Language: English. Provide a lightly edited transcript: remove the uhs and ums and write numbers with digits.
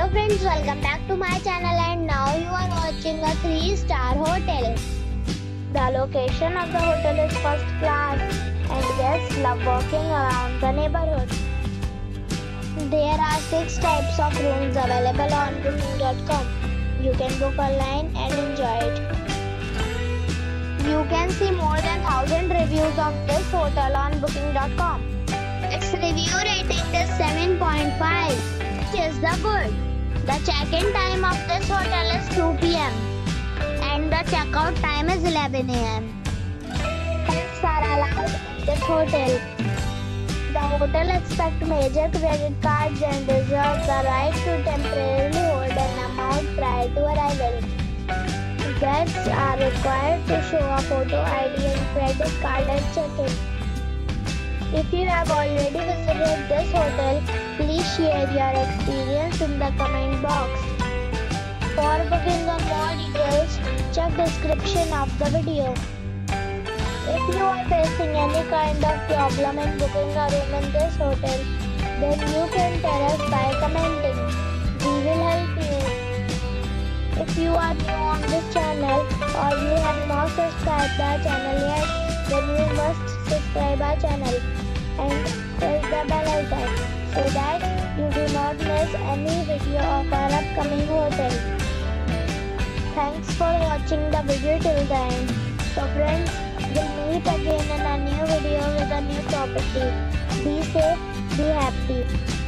Hello friends, welcome back to my channel and now you are watching a 3-star hotel. The location of the hotel is first class and guests love walking around the neighborhood. There are 6 types of rooms available on booking.com. You can book online and enjoy it. You can see more than 1000 reviews of this hotel on booking.com. Its review rating is 7.5. Is the good. The check-in time of this hotel is 2 p.m. and the check-out time is 11 a.m. Pets are allowed in this hotel. The hotel accepts major credit cards and reserves the right to temporarily hold an amount prior to arrival. Guests are required to show a photo ID and credit card at check-in. If you have already visited this hotel, please share your experience in the comment box. For booking or more details, check description of the video. If you are facing any kind of problem in booking a room in this hotel, then you can tell us by commenting. We will help you. If you are new on this channel or you have not subscribed our channel yet, then you must subscribe our channel and press the bell icon so that you do not miss any video of our upcoming hotel. Thanks for watching the video till the end. So friends, we'll meet again in a new video with a new property. Be safe, be happy.